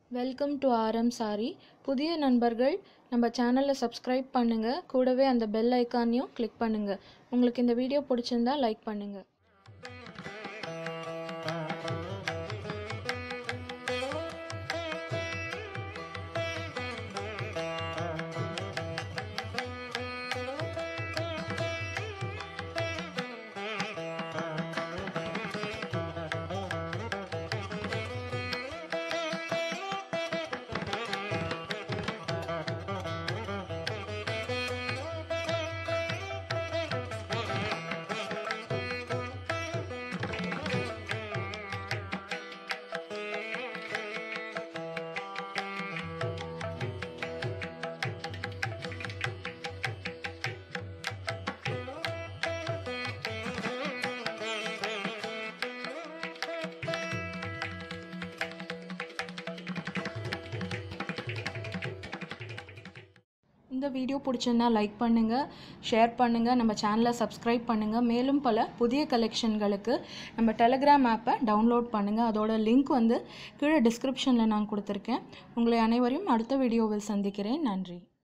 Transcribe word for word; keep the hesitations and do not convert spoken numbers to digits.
Welcome to RM sorry. புதிய நண்பர்கள் நம்ம சேனலை சப்ஸ்கிரைப் பண்ணுங்கள், கூடவே அந்த பெல் ஐக்கானையும் கிளிக் பண்ணுங்கள். உங்களுக்கு இந்த வீடியோ பிடிச்சிருந்தா லைக் பண்ணுங்கள். இந்த வீடியோ பிடிச்சிருந்தா லைக் பண்ணுங்கள், ஷேர் பண்ணுங்கள், நம்ம சேனலை சப்ஸ்கிரைப் பண்ணுங்கள். மேலும் பல புதிய கலெக்ஷன்களுக்கு நம்ம டெலகிராம் ஆப்பை டவுன்லோட் பண்ணுங்கள். அதோட லிங்க் வந்து கீழே டிஸ்கிரிப்ஷனில் நான் கொடுத்துருக்கேன். உங்களை அனைவரையும் அடுத்த வீடியோவில் சந்திக்கிறேன். நன்றி.